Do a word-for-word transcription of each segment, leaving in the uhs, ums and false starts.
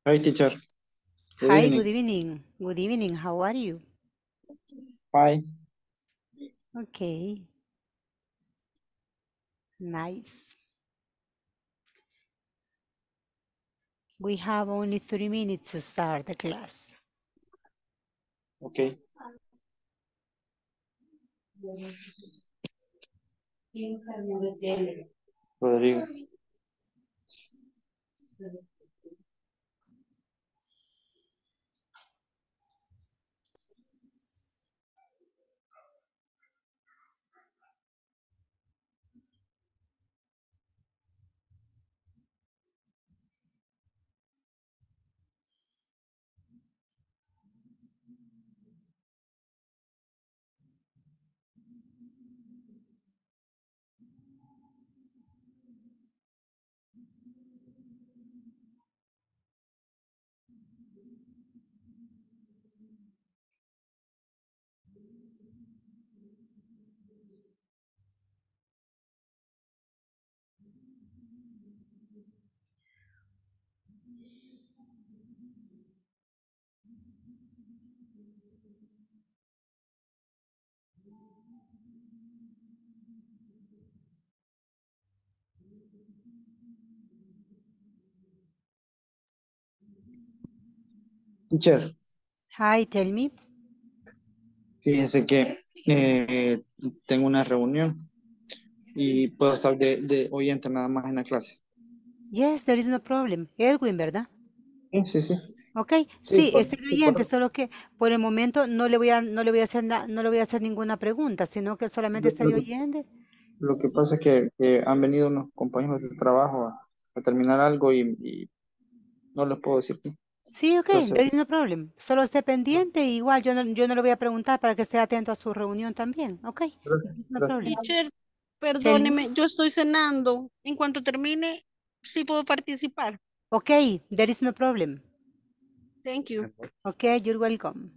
Hi, teacher. Good Hi, evening. good evening. Good evening. How are you? Hi. Okay. Nice. We have only three minutes to start the class. Okay. Rodrigo. Teacher, Hi, tell me. fíjense que eh, tengo una reunión y puedo estar de, de oyente nada más en la clase. Yes, there is no problem. Edwin, ¿verdad? Sí, sí, sí. Ok, Sí, sí, por, estoy sí, oyente, por- solo que por el momento no le voy a, no le voy a hacer na- no le voy a hacer ninguna pregunta, sino que solamente lo, lo estaré que, oyendo. lo que pasa es que, que han venido unos compañeros de trabajo a, a terminar algo y, y no les puedo decir qué. Sí, ok, Entonces, there is no problem. Solo esté pendiente, igual yo no, yo no le voy a preguntar para que esté atento a su reunión también. Ok, gracias, there is no gracias. problem. Teacher, Tell me. perdóneme, yo estoy cenando. En cuanto termine, sí puedo participar. Ok, there is no problem. Thank you. Okay, you're welcome.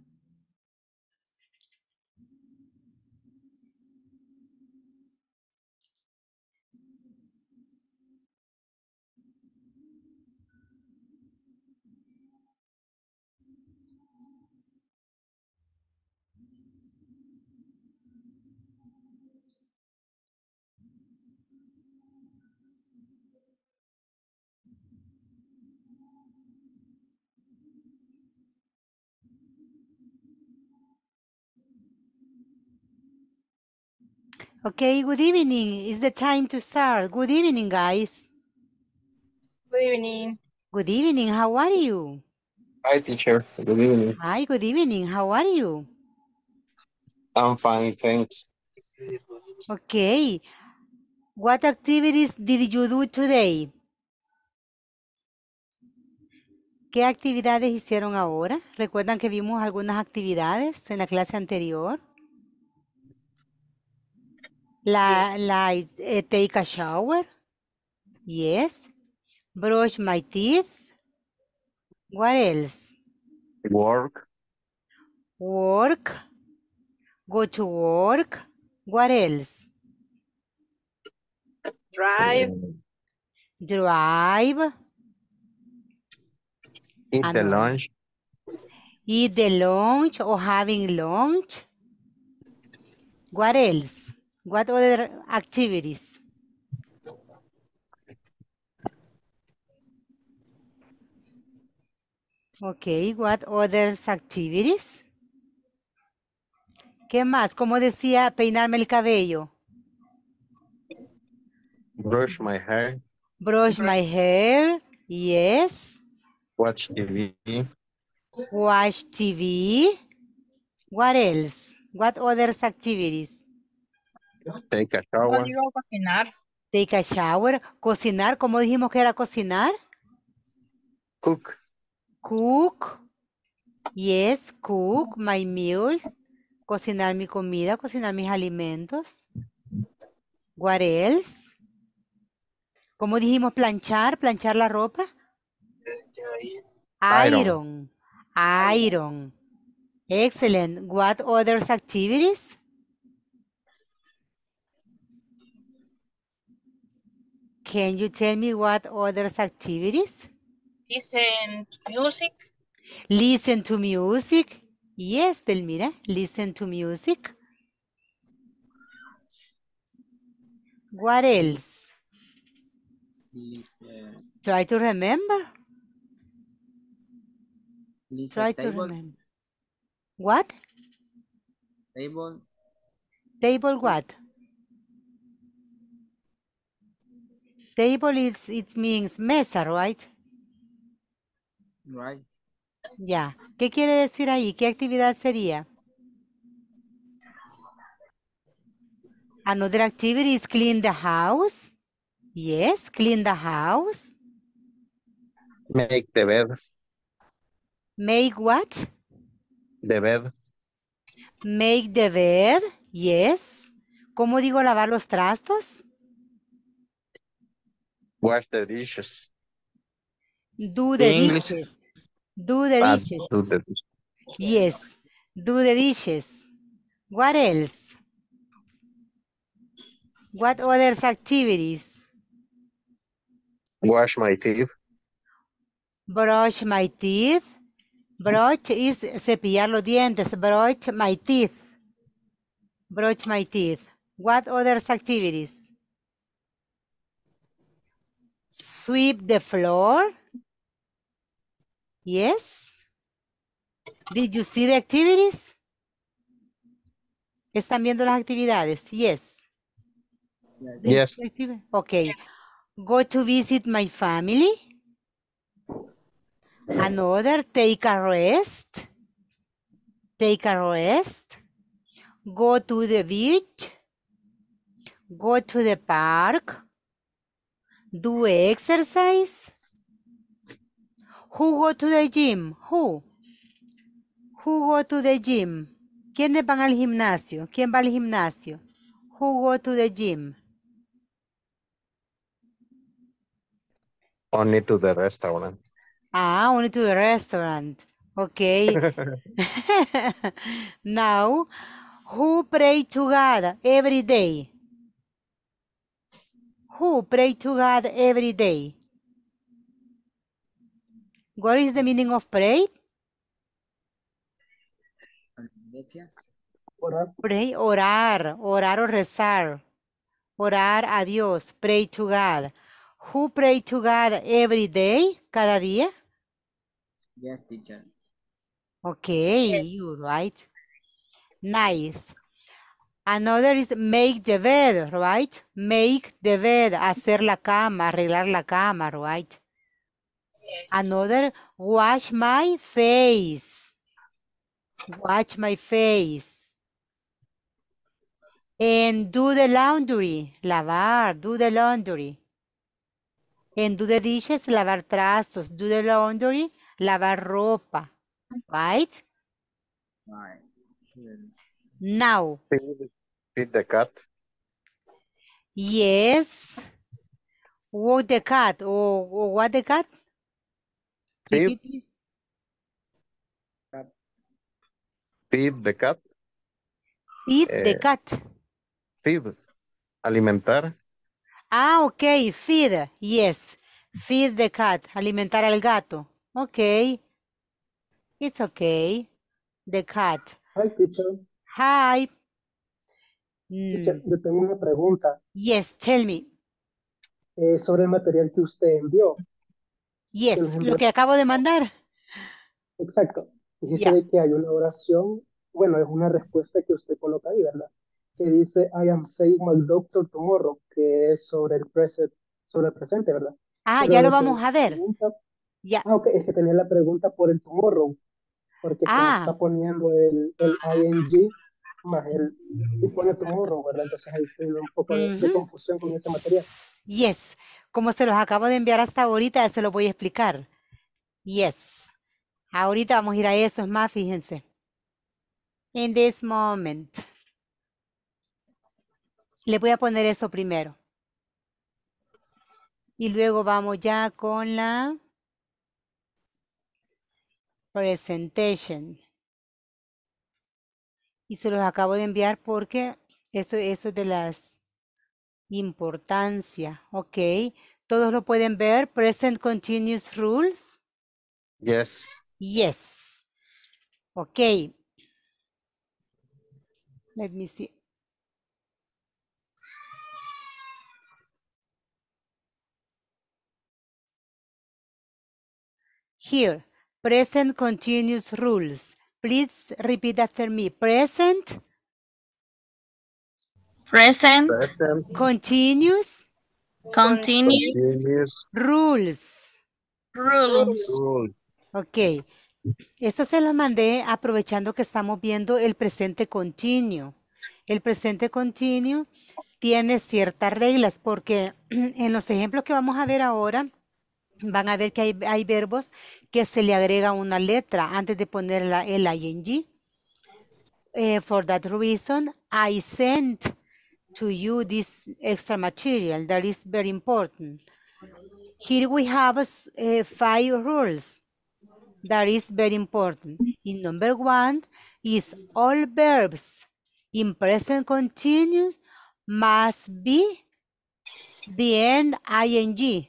Okay, good evening. It's the time to start. Good evening, guys. Good evening. Good evening. How are you? Hi, teacher. Good evening. Hi, good evening. How are you? I'm fine, thanks. Okay. What activities did you do today? ¿Qué actividades hicieron ahora? ¿Recuerdan que vimos algunas actividades en la clase anterior? La, like eh, take a shower. Yes. Brush my teeth. What else? Work, Work. Go to work. What else? Drive. uh, Drive. eat Ah, the no. lunch, Eat the lunch or having lunch. What else? What other activities? Okay, what other activities? ¿Qué más? ¿Cómo decía peinarme el cabello? brush my hair, Brush Brush. my hair. Yes. watch T V, Watch T V. What else? What other activities? take a No shower, digo cocinar. Take a shower. Cocinar. ¿Cómo dijimos que era cocinar? cook, Cook. Yes, cook my meal. Cocinar mi comida, cocinar mis alimentos. What else? ¿Cómo dijimos planchar? ¿Planchar la ropa? iron, Iron. Iron. Excellent. What other activities? Can you tell me what other activities? listen to music. Listen to music. Yes, Delmira, listen to music. What else? Listen, Try to remember. listen Try to table, remember. What? table, Table what? Table is, it means mesa, right? right? Ya. ¿Qué quiere decir ahí? ¿Qué actividad sería? Another activity is clean the house. Yes, clean the house. Make the bed. Make what? The bed. Make the bed. Yes. ¿Cómo digo lavar los trastos? Wash the dishes. Do the English. dishes. Do the Ah, dishes. do the dishes. Yes. Do the dishes. What else? What other activities? Wash my teeth. Brush my teeth. Brush is cepillar los dientes. Brush my teeth. Brush my teeth. What other activities? Sweep the floor. Yes. Did you see the activities? ¿Están viendo las actividades? Yes. Yes. Okay. Go to visit my family. Another, take a rest. Take a rest. Go to the beach. Go to the park. Do exercise. Who go to the gym? Who? Who go to the gym? ¿Quiénes van al gimnasio? ¿Quién va al gimnasio? Who go to the gym? Only to the restaurant. Ah, only to the restaurant. Okay. Now, who pray to God every day? Who pray to God every day? What is the meaning of pray? Iglesia, Pray, orar, orar o rezar. Orar a Dios, pray to God. Who pray to God every day? Cada día? yes, teacher. Okay, Yes. you're right. Nice. Another is make the bed, right? Make the bed, hacer la cama, arreglar la cama, right? Yes. Another, wash my face. Wash my face. And do the laundry, lavar, do the laundry. And do the dishes, lavar trastos. Do the laundry, lavar ropa, right? Right. Here. Now, Feed, feed the cat. yes. Walk the cat, or, or what the cat? Feed. Repeat, please. Feed the cat. Feed the Eh, cat. Feed. Alimentar. Ah, ok, feed, yes. Feed the cat, alimentar al gato. Ok. It's okay. The cat. Hi, teacher. Hi. Teacher, Mm, yo tengo una pregunta yes, tell me. eh, sobre el material que usted envió. Que nos Yes, envió. lo que acabo de mandar. Exacto. Dice Ya. de que hay una oración, bueno, es una respuesta que usted coloca ahí, ¿verdad? Que dice, I am saying my doctor tomorrow, que es sobre el present, sobre el presente, ¿verdad? Ah, Pero ya lo de que vamos la a ver. pregunta- Ya. Ah, ok, es que tenía la pregunta por el tomorrow, porque como Ah. está poniendo el, el ing más el, y pone tomorrow, ¿verdad? Entonces ahí estoy un poco de, de Ujú. confusión con ese material. Yes. Como se los acabo de enviar hasta ahorita, se los voy a explicar. Yes. Ahorita vamos a ir a eso, es más, fíjense. In this moment. Le voy a poner eso primero. Y luego vamos ya con la presentation. Y se los acabo de enviar porque esto, esto es de las importancia. Ok. Todos lo pueden ver. Present continuous rules. Yes. Yes. Okay. Let me see. Here, present continuous rules. Please repeat after me. Present Present. Present. continuous Continuous. Continuous. rules. Rules. Rule. Ok. Esto se lo mandé aprovechando que estamos viendo el presente continuo. El presente continuo tiene ciertas reglas porque en los ejemplos que vamos a ver ahora van a ver que hay, hay verbos que se le agrega una letra antes de poner la, el ing. Uh, for that reason, I sent to you this extra material that is very important. Here we have uh, five rules that is very important. In number one is all verbs in present continuous must be the end ing.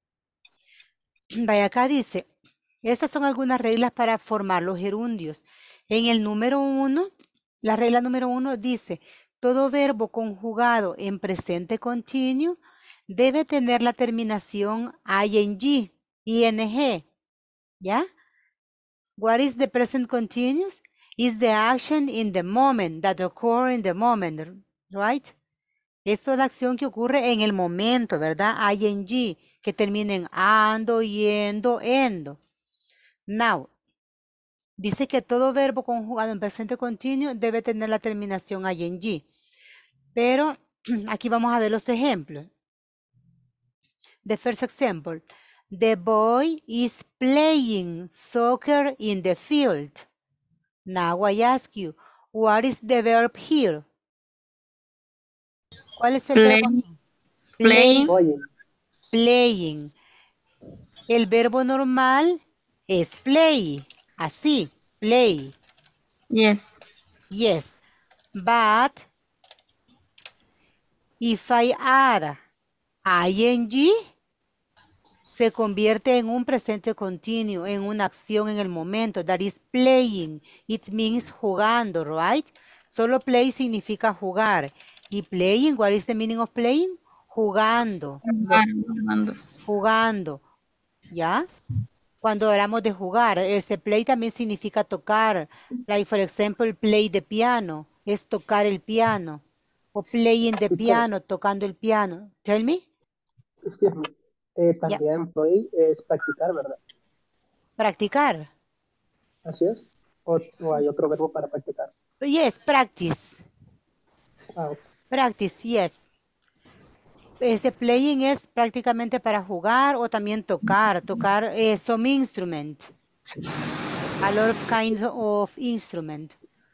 Vaya acá dice, estas son algunas reglas para formar los gerundios. En el número uno, la regla número uno dice, todo verbo conjugado en presente continuo debe tener la terminación ing, ing, ¿ya? What is the present continuous? Is the action in the moment that occur in the moment, right? Esto es la acción que ocurre en el momento, ¿verdad? ing, que termina en ando, yendo, endo. Now, dice que todo verbo conjugado en presente continuo debe tener la terminación ing. Pero aquí vamos a ver los ejemplos. The first example. The boy is playing soccer in the field. Now I ask you, what is the verb here? ¿Cuál es el Play. verbo? Playing. Oye, Playing. El verbo normal es play. Así, play. Yes. Yes. But if I add ing, se convierte en un presente continuo, en una acción en el momento. That is playing. It means jugando, right? Solo play significa jugar. Y playing, what is the meaning of playing? Jugando. Jugando. Jugando. ¿Ya? Cuando hablamos de jugar, este play también significa tocar. Like, for example, play the piano. Es tocar el piano. O playing the Teacher. piano, tocando el piano. Tell me. excuse me, eh, también play es practicar, ¿verdad? Practicar. Así es. O, o hay otro verbo para practicar. Yes, practice. Ah, ok. Practice, yes. Este playing es prácticamente para jugar o también tocar. Tocar eh, some instrument. A lot of kinds of instrument.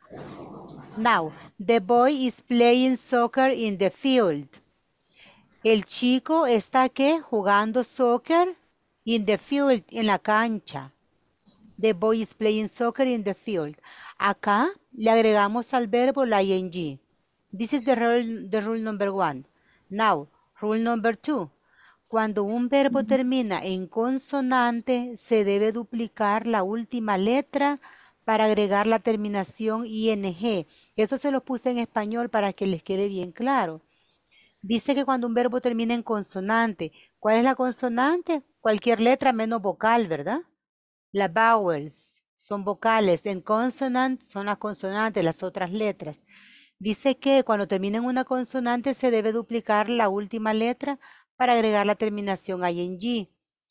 Now, the boy is playing soccer in the field. El chico está ¿qué? Jugando soccer in the field, en la cancha. The boy is playing soccer in the field. Acá le agregamos al verbo la ing. This is the rule, the rule number one. Now, rule number two. Cuando un verbo termina en consonante, se debe duplicar la última letra para agregar la terminación ing. Esto se lo puse en español para que les quede bien claro. Dice que cuando un verbo termina en consonante, ¿cuál es la consonante? Cualquier letra menos vocal, ¿verdad? Las vowels son vocales, en consonant son las consonantes, las otras letras. Dice que cuando termina en una consonante se debe duplicar la última letra para agregar la terminación ing.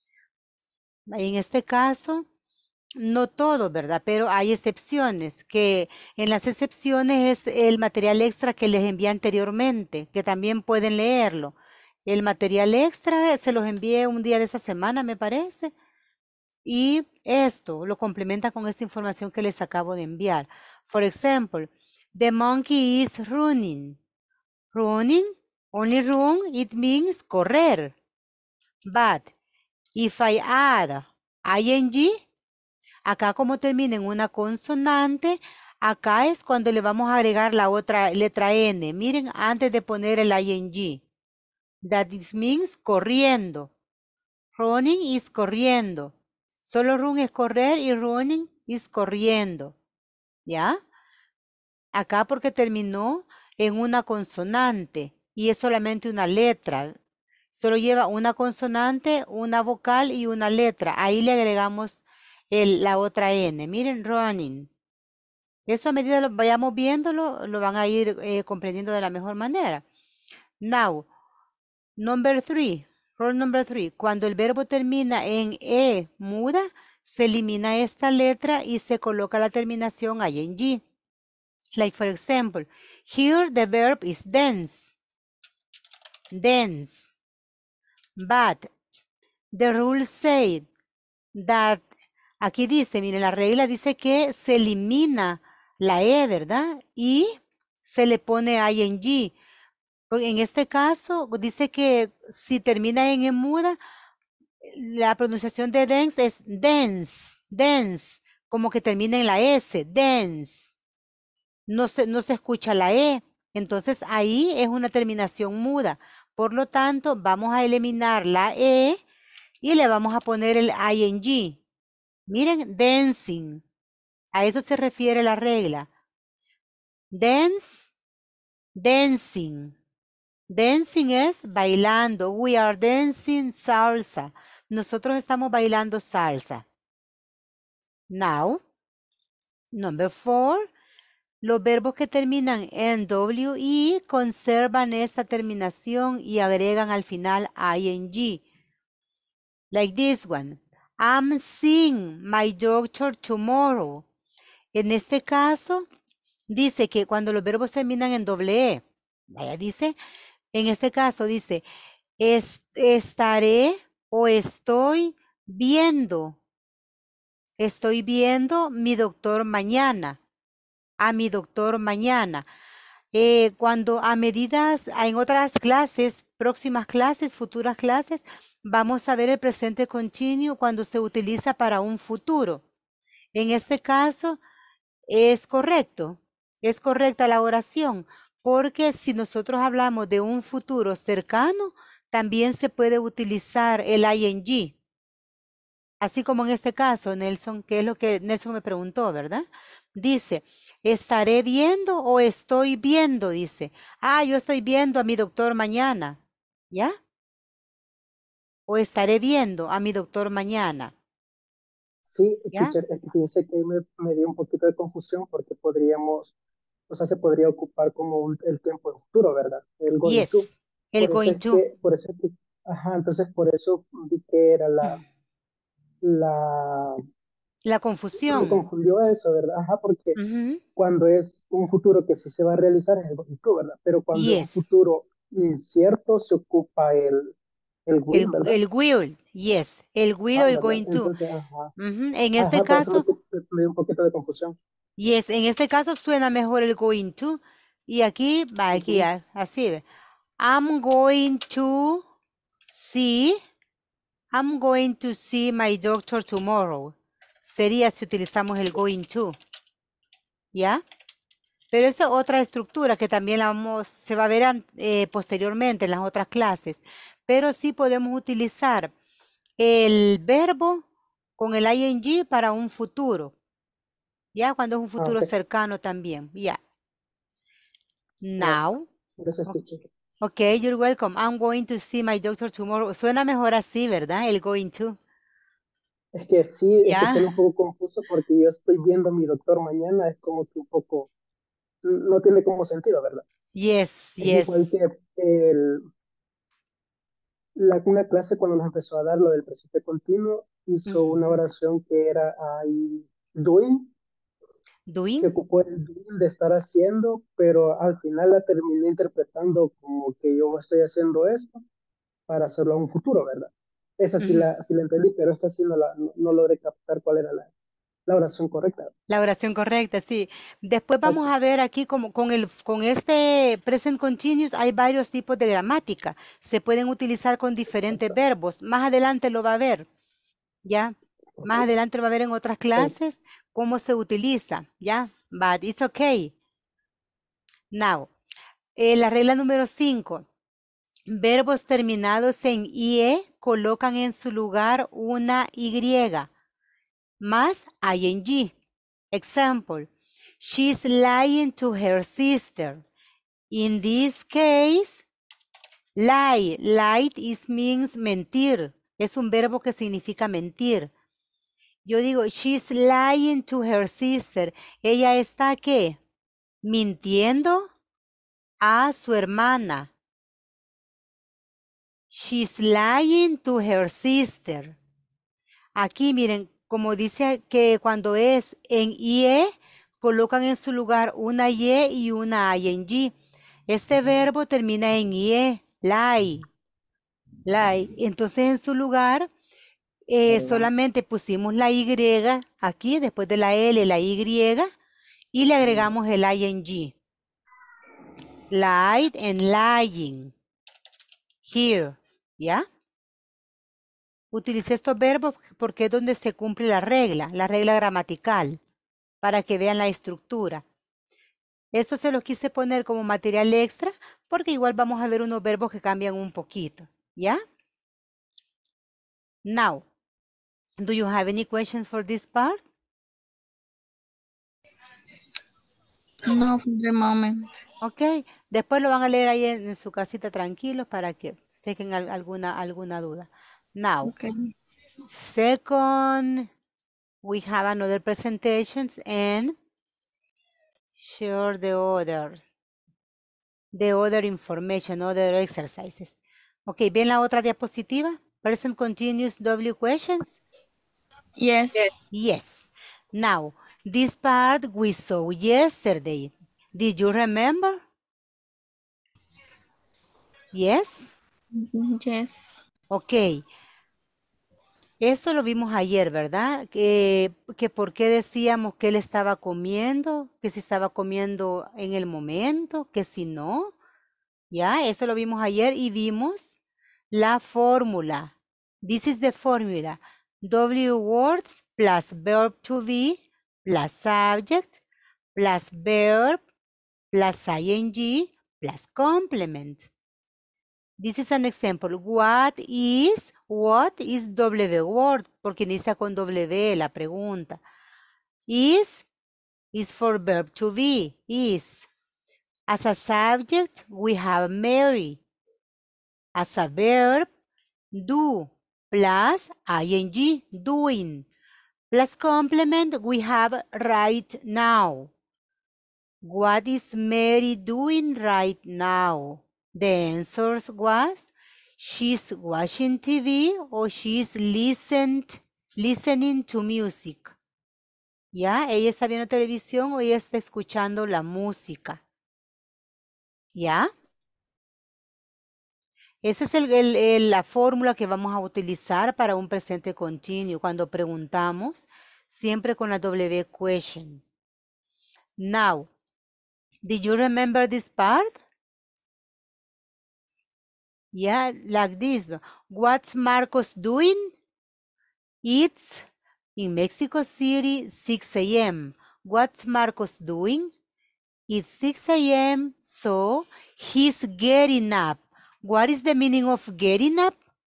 En este caso, no todo, ¿verdad? Pero hay excepciones, que en las excepciones es el material extra que les envié anteriormente, que también pueden leerlo. El material extra se los envié un día de esa semana, me parece. Y esto lo complementa con esta información que les acabo de enviar. For example, the monkey is running. Running, only run, it means correr. But if I add ing, acá como termina en una consonante, acá es cuando le vamos a agregar la otra letra N. Miren, antes de poner el ing. That is means corriendo. Running is corriendo. Solo run es correr y running es corriendo. ¿Ya? Acá porque terminó en una consonante y es solamente una letra. Solo lleva una consonante, una vocal y una letra. Ahí le agregamos el, la otra N. Miren, running. Eso a medida lo vayamos viéndolo, lo van a ir eh, comprendiendo de la mejor manera. Now, number three, rule number three. Cuando el verbo termina en E muda, se elimina esta letra y se coloca la terminación ing. Like for example, here the verb is dance. Dance. But the rule say that, aquí dice, miren, la regla dice que se elimina la E, ¿verdad? Y se le pone ing. Porque en este caso dice que si termina en E muda, la pronunciación de dance es dance, dance, como que termina en la S, dance. No se, no se escucha la E. Entonces ahí es una terminación muda. Por lo tanto, vamos a eliminar la E y le vamos a poner el ing. Miren, dancing. A eso se refiere la regla. Dance, dancing. Dancing es bailando. We are dancing salsa. Nosotros estamos bailando salsa. Now, number four. Los verbos que terminan en W I conservan esta terminación y agregan al final ing. Like this one. I'm seeing my doctor tomorrow. En este caso, dice que cuando los verbos terminan en doble E, vaya, dice, en este caso dice, es, estaré o estoy viendo. Estoy viendo mi doctor mañana. A mi doctor mañana. Eh, cuando a medidas, en otras clases, próximas clases, futuras clases, vamos a ver el presente continuo cuando se utiliza para un futuro. En este caso, es correcto, es correcta la oración, porque si nosotros hablamos de un futuro cercano, también se puede utilizar el ing. Así como en este caso, Nelson, que es lo que Nelson me preguntó, ¿verdad? Dice, ¿estaré viendo o estoy viendo? Dice, ah, yo estoy viendo a mi doctor mañana, ¿ya? O estaré viendo a mi doctor mañana, Sí, ¿ya? teacher, es que fíjense que me, me dio un poquito de confusión porque podríamos, o sea, se podría ocupar como un- el tiempo en futuro, ¿verdad? El going to. Yes, el Por eso going es to. que, por eso es que, ajá, entonces por eso vi que era la, la, La me confusión. confundió eso, ¿verdad? Ajá, porque Ujú. cuando es un futuro que sí se va a realizar es el going to, ¿verdad? Pero cuando es un Yes, futuro incierto se ocupa el, el will, el, ¿verdad? el will, yes, el will Ah, o el ¿verdad? going to. Entonces, ajá, Ujú. En este ajá, por eso me, caso, cu- me dio un poquito de confusión. yes, en este caso suena mejor el going to. Y aquí, va aquí, Ujú. a- así ve. I'm going to see, I'm going to see my doctor tomorrow. Sería si utilizamos el going to, ¿ya? Pero esa es otra estructura que también la vamos, se va a ver an- eh, posteriormente en las otras clases. Pero sí podemos utilizar el verbo con el ing para un futuro, ¿ya? Cuando es un Ah, futuro ok, cercano también, ¿ya? bueno, Now, gracias, o- teacher. ok, you're welcome. I'm going to see my doctor tomorrow. Suena mejor así, ¿verdad? El going to, Es que sí, es que ¿ya? suena un poco confuso porque yo estoy viendo a mi doctor mañana, es como que un poco, no tiene como sentido, ¿verdad? Yes, Es igual yes. que el, la, una clase cuando nos empezó a dar lo del presente continuo, hizo una Ujú. oración que era I doing, que Doing. ocupó el doing de estar haciendo, pero al final la terminé interpretando como que yo estoy haciendo esto para hacerlo a un futuro, ¿verdad? Esa sí Ujú. la, sí la entendí, pero esta sí no, la, no, no logré captar cuál era la, la oración correcta. La oración correcta, sí. Después vamos Exacto, a ver aquí como con el con este present continuous hay varios tipos de gramática. Se pueden utilizar con diferentes exacto. verbos. Más adelante lo va a ver, ¿ya? Ok, Más adelante lo va a ver en otras thank you. clases cómo se utiliza, ¿ya? But it's okay. Now, eh, la regla número cinco. Verbos terminados en I E colocan en su lugar una Y. más ing. Example, she's lying to her sister. In this case, lie, lie is means mentir. Es un verbo que significa mentir. Yo digo, she's lying to her sister. Ella está, ¿qué? Mintiendo a su hermana. She's lying to her sister. Aquí, miren, como dice que cuando es en ie, colocan en su lugar una ye y una ing. Este verbo termina en ie, lie. Lie. Entonces, en su lugar, eh, solamente pusimos la y aquí, después de la l, la y, y le agregamos el ing. Lied and lying. Here, ¿ya? Utilicé estos verbos porque es donde se cumple la regla, la regla gramatical, para que vean la estructura. Esto se los quise poner como material extra porque igual vamos a ver unos verbos que cambian un poquito, ¿ya? Now, do you have any questions for this part? No, for the moment. Ok, después lo van a leer ahí en, en su casita tranquilos para que sequen al- alguna, alguna duda. Now, Okay. second, we have another presentations and share the other, the other information, other exercises. Ok, ¿ven la otra diapositiva? Present continuous W questions? Yes. Yes. Now, this part we saw yesterday. Did you remember? Yes? Yes. Ok. Esto lo vimos ayer, ¿verdad? Que, que por qué decíamos que él estaba comiendo, que si estaba comiendo en el momento, que si no. Ya, esto lo vimos ayer y vimos la fórmula. This is the formula. W words plus verb to be plus subject plus verb plus ing plus complement. This is an example. What is, what is W word? Porque inicia con W la pregunta. Is, is for verb to be, is. As a subject, we have Mary. As a verb, do, plus ing, doing. Plus complement, we have right now. What is Mary doing right now? The answer was, she's watching T V or she's listened, listening to music. ¿Ya? Ella está viendo televisión o ella está escuchando la música. ¿Ya? Esa es el, el, el, la fórmula que vamos a utilizar para un presente continuo cuando preguntamos, siempre con la W question. Now, did you remember this part? Yeah, like this. What's Marcos doing? It's in Mexico City, six A M What's Marcos doing? It's six A M, so he's getting up. What is the meaning of getting up?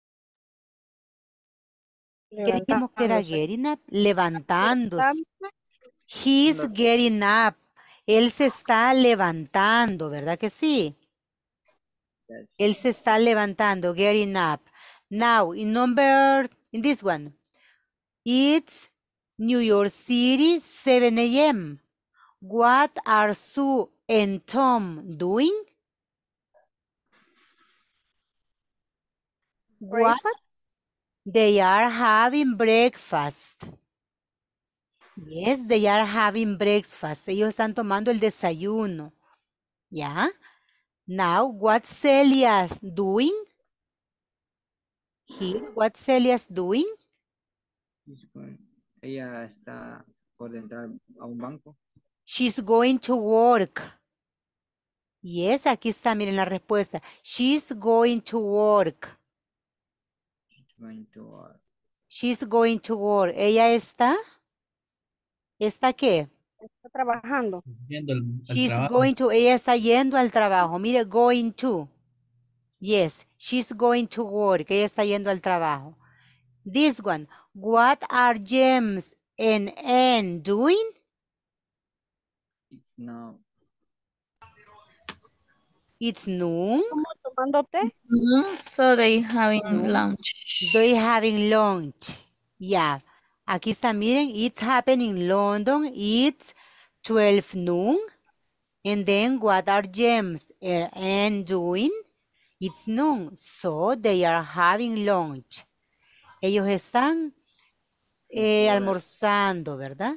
¿Qué dijimos que era getting up? Levantándose. He's No. getting up. Él se está levantando, ¿verdad que sí? Yes. Él se está levantando, getting up. Now, in number, in this one, it's New York City, seven A M What are Sue and Tom doing? What? Breakfast? They are having breakfast. Yes, they are having breakfast. Ellos están tomando el desayuno. ¿Ya? Now, what's Celia doing? Here, what's Celia doing? She's going- Ella está por entrar a un banco. She's going to work. Yes, aquí está, miren la respuesta. She's going to work. She's going to work. She's going to work. Ella está. ¿Está qué? Está trabajando. Yendo al, al She's trabajo. going to. Ella está yendo al trabajo. Mire, going to. Yes, she's going to work. Ella está yendo al trabajo. This one. What are James and N doing? It's now. It's noon. ¿Cómo tomando té? Mm, so they having No. lunch. They having lunch. Yeah. Aquí está, miren, it's happening in London. It's twelve noon. And then what are James and Anne doing? It's noon. So they are having lunch. Ellos están eh, almorzando, ¿verdad?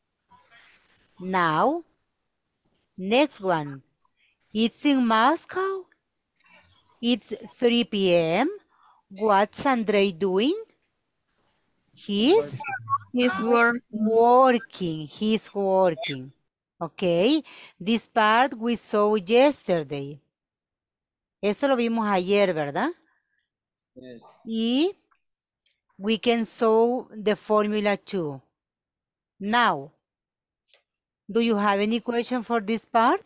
Now, next one. It's in Moscow. It's three p m What's Andre doing? He's He's working. working. He's working. Okay. This part we saw yesterday. Esto lo vimos ayer, ¿verdad? Yes. Y we can solve the formula too. Now, do you have any question for this part?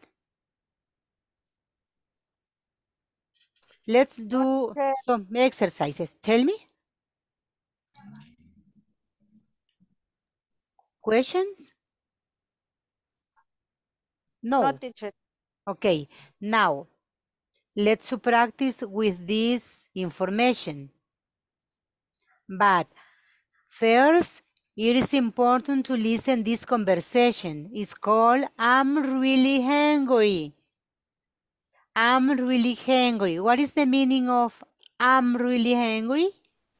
Let's do Okay. some exercises. Tell me. Questions? No. No, teacher. Okay. Now, let's practice with this information. But first, it is important to listen this conversation. It's called I'm really hungry. I'm really hungry. What is the meaning of I'm really hungry?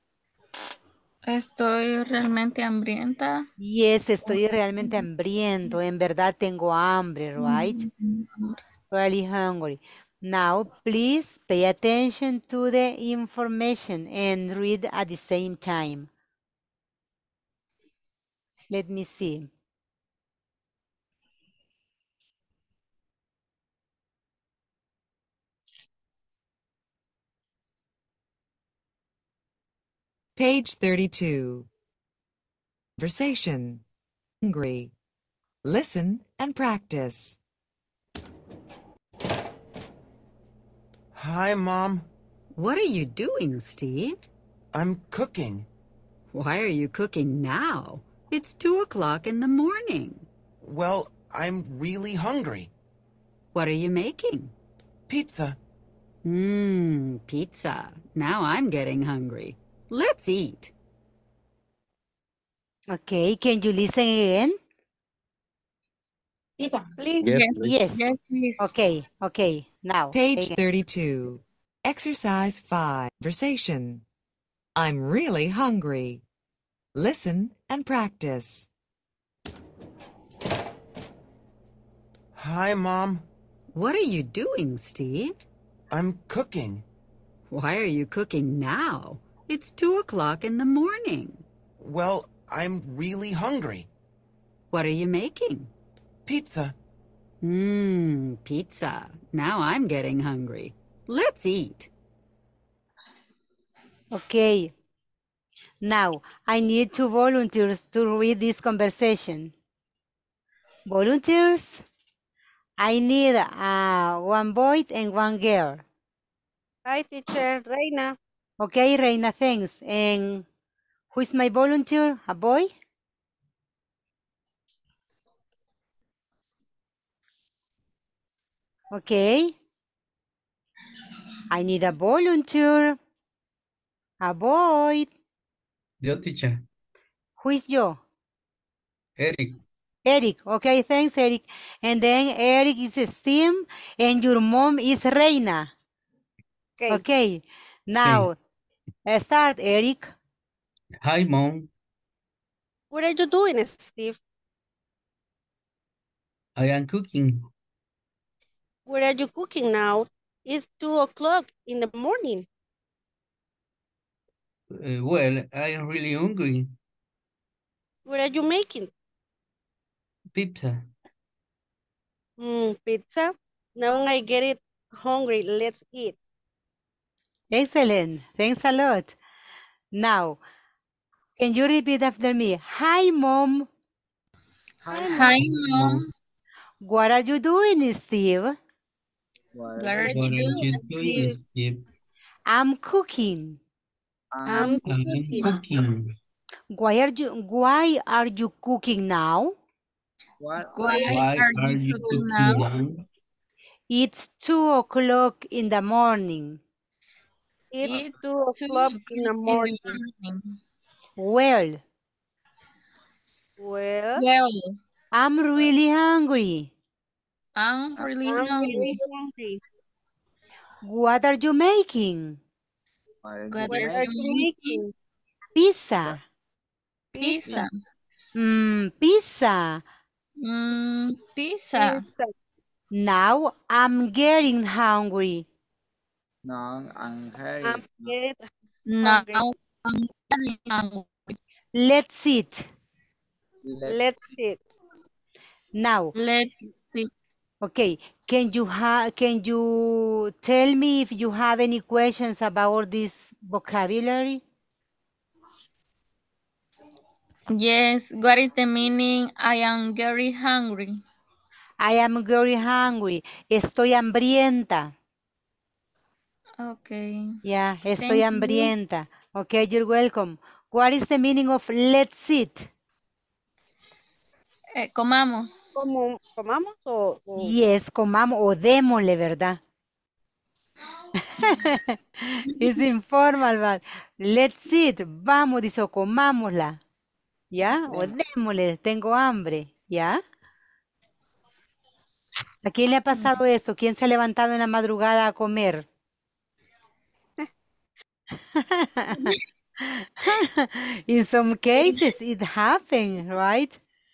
Estoy realmente hambrienta. Yes, estoy realmente hambriento. En verdad tengo hambre, right? Mm, Really hungry. Now, please pay attention to the information and read at the same time. Let me see. Page thirty-two. Conversation. Hungry. Listen and practice. Hi, Mom. What are you doing, Steve? I'm cooking. Why are you cooking now? It's two o'clock in the morning. Well, I'm really hungry. What are you making? Pizza. Mmm, pizza. Now I'm getting hungry. Let's eat. Okay, can you listen again? Please. Yes, Yes. please. Yes. Yes, please. Okay, okay. Now. Page again. thirty-two. Exercise five. Conversation. I'm really hungry. Listen and practice. Hi, Mom. What are you doing, Steve? I'm cooking. Why are you cooking now? It's two o'clock in the morning. Well, I'm really hungry. What are you making? Pizza. Mmm, pizza. Now I'm getting hungry. Let's eat. Okay. Now, I need two volunteers to read this conversation. Volunteers? I need uh, one boy and one girl. Hi, teacher. Reina. Okay, Reina, thanks. And who is my volunteer? A boy? Okay. I need a volunteer. A boy. Yo, teacher. Who is yo? Eric. Eric. Okay, thanks, Eric. And then Eric is Steve and your mom is Reina. Okay. Okay. Now, uh, start, Eric. Hi, Mom. What are you doing, Steve? I am cooking. What are you cooking now? It's two o'clock in the morning. Uh, well, I am really hungry. What are you making? Pizza. Mm, pizza. Now I get it hungry. Let's eat. Excellent. Thanks a lot. Now, can you repeat after me? Hi, Mom. Hi, Mom. What are you doing, Steve? What What are What you are doing, you doing, Steve? Steve? I'm cooking. I'm I'm cooking. cooking. Why are you why are you cooking now? What Why Why are are you you cooking now? cooking now? It's two o'clock in the morning. It's It's two two o'clock in the o'clock in the morning. morning. Well, Well, Well, I'm really hungry. I'm uh, really I'm really hungry. hungry. What are you making? what are What you What are are making? you you making? making? Pizza. Pizza. Pizza. Mmm, pizza. Mm, pizza. Pizza. Now I'm getting hungry. No, I'm I'm hungry. get Now hungry. I'm very hungry. Let's eat. Let Let's eat. Now, Let's see. okay, can you ha can you tell me if you have any questions about this vocabulary? Yes, what is the meaning? I am very hungry. I am very hungry. Estoy hambrienta. Okay. Yeah, estoy Thank you. hambrienta. Okay, you're welcome. What is the meaning of let's eat? Eh, comamos. ¿Cómo comamos o, o Yes, comamos o démosle, ¿verdad? Es informal, but let's eat. Vamos, dice, o comámosla. ¿Ya? O démosle, tengo hambre. ¿Ya? ¿A quién le ha pasado esto? ¿Quién se ha levantado en la madrugada a comer? In some cases, it happens, right?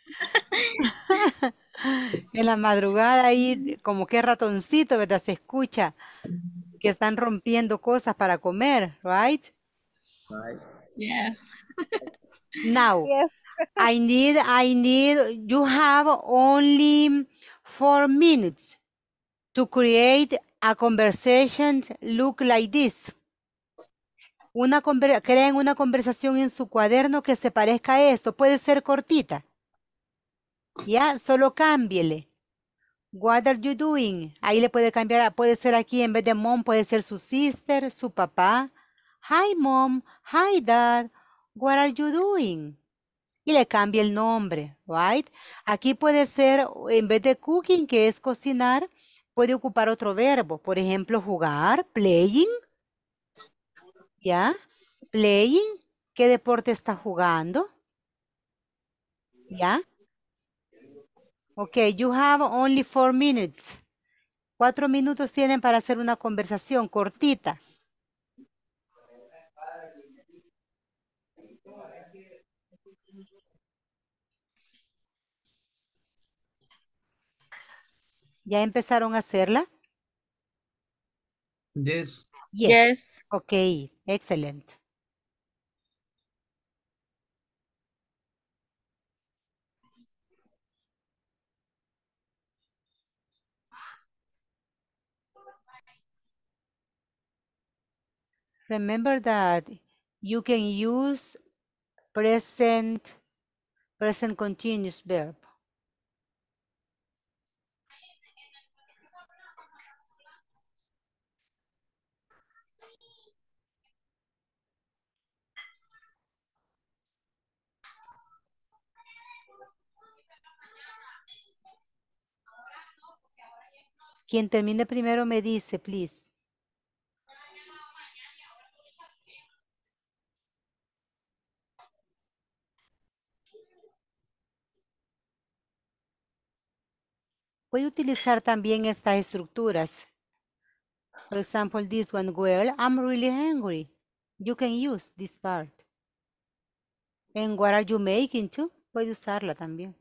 En la madrugada ahí, como que ratoncito, ¿verdad? Se escucha que están rompiendo cosas para comer, right? right. Yeah. Now, yes, I need, I need, you have only four minutes to create a conversation look like this. Una conver- creen una conversación en su cuaderno que se parezca a esto. Puede ser cortita. Ya, solo cámbiele. What are you doing? Ahí le puede cambiar, a- puede ser aquí en vez de mom, puede ser su sister, su papá. Hi mom, hi dad, what are you doing? Y le cambia el nombre, right? Aquí puede ser, en vez de cooking, que es cocinar, puede ocupar otro verbo. Por ejemplo, jugar, playing. ¿Ya? Playing. ¿Qué deporte está jugando? ¿Ya? Ok, you have only four minutes. Cuatro minutos tienen para hacer una conversación cortita. ¿Ya empezaron a hacerla? Yes. Yes. Yes. Ok, excellent. Remember that you can use present, present continuous verb. Quien termine primero me dice, please. Puede utilizar también estas estructuras. For example, this one, well, I'm really hungry. You can use this part. And what are you making too? Puede usarla también.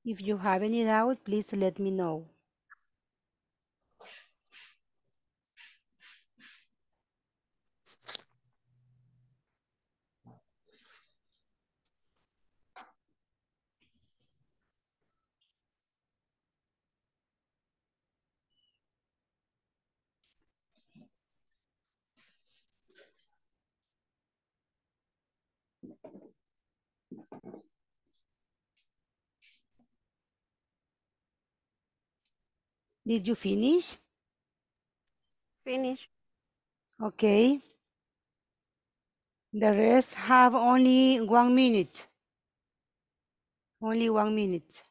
If you have any doubt, please let me know. Did you finish? Finish. Okay. The rest have only one minute. Only one minute.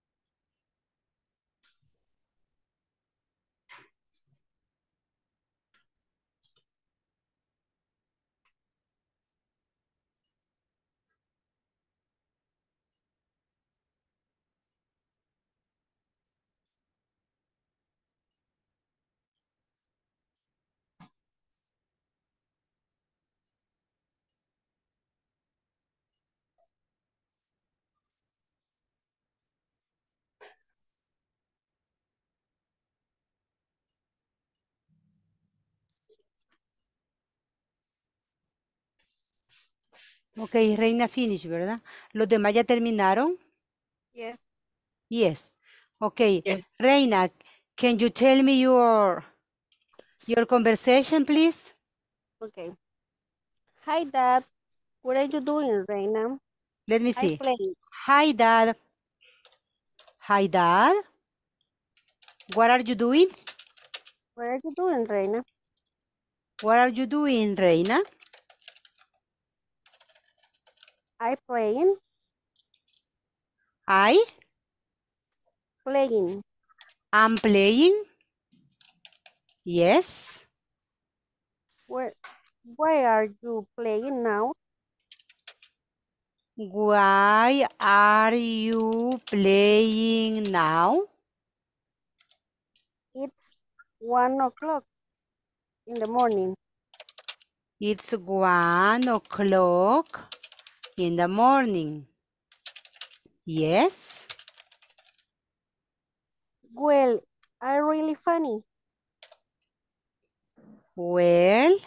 Ok, Reina finish, ¿verdad? ¿Los demás ya terminaron? Yes. Yes. Okay. Yes. Reina, can you tell me your your conversation, please? Okay. Hi, Dad. What are you doing right now? Let me I see. play. Hi, Dad. Hi, Dad. What are you doing? What are you doing, Reina? What are you doing, Reina? I playing. I Playing. am playing. Yes. Where why are you playing now? Why are you playing now? It's one o'clock in the morning. It's one o'clock in the morning. Yes. Well, are really funny. Well,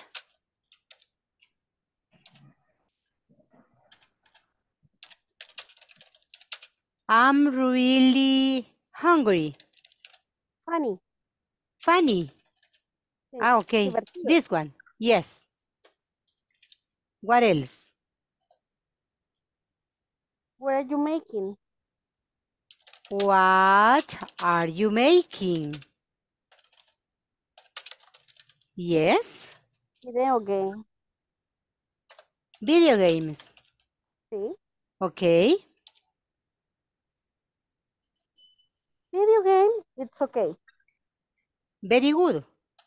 I'm really hungry. Funny. Funny. Sí, Ah, okay. divertido. This one. Yes. What else? What are you making? What are you making? Yes. Video game. Video games. Sí. Okay. Video game, it's okay. Very good.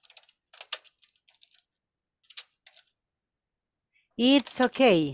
It's okay.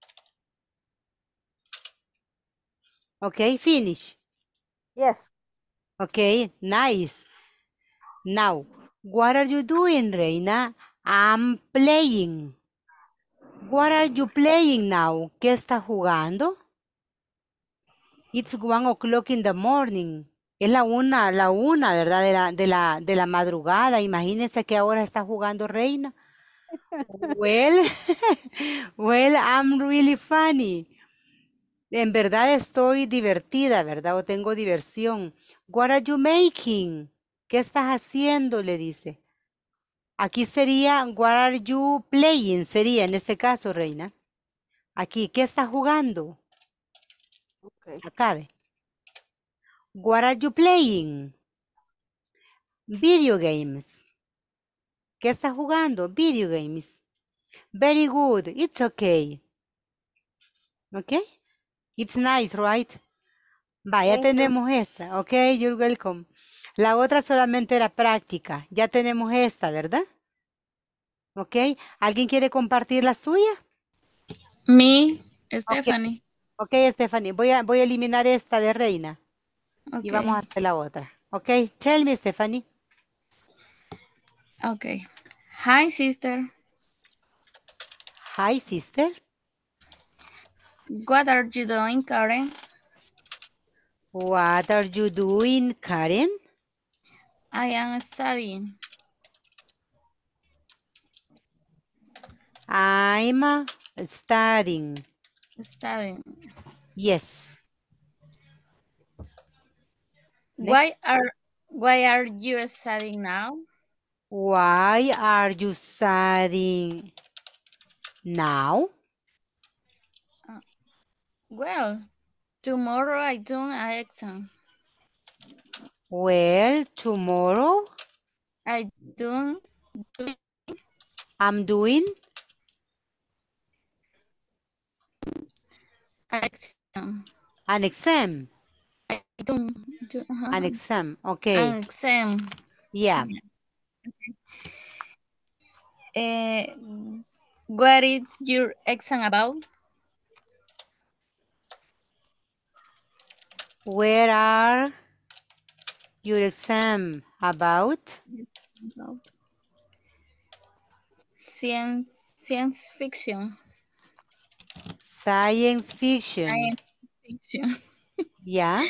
Okay, finish. Yes. Okay, nice. Now, what are you doing, Reina? I'm playing. What are you playing now? ¿Qué estás jugando? It's one o'clock in the morning. Es la una, la una, ¿verdad? De la, de la, de la madrugada. Imagínense que ahora está jugando Reina. Well, well, I'm really funny. En verdad estoy divertida, ¿verdad? O tengo diversión. What are you making? ¿Qué estás haciendo? Le dice. Aquí sería, what are you playing? Sería en este caso, Reina. Aquí, ¿qué estás jugando? Okay. Acabe. What are you playing? Video games. ¿Qué estás jugando? Video games. Very good. It's okay. Okay? It's nice, right? Va, ya Thank you. tenemos esta. Ok, you're welcome. La otra solamente era práctica. Ya tenemos esta, ¿verdad? Ok. ¿Alguien quiere compartir la suya? Me, Stephanie. Ok, Stephanie. Voy a, voy a eliminar esta de Reina. Y vamos a Okay. hacer la otra. Ok. Tell me, Stephanie. Okay. Hi, sister. Hi, sister. What are you doing, Karen? What are you doing, Karen? I am studying. I'm studying. Studying. Yes. Why Next. are why are you studying now? Why are you studying now? Uh, well, tomorrow I do an exam. Well, tomorrow I do doing I'm doing an exam. an exam. I do, do uh-huh. An exam. Okay. An exam. Yeah. Uh, what is your exam about? Where are your exam about? About science, science fiction. Science fiction. Science fiction. Yeah.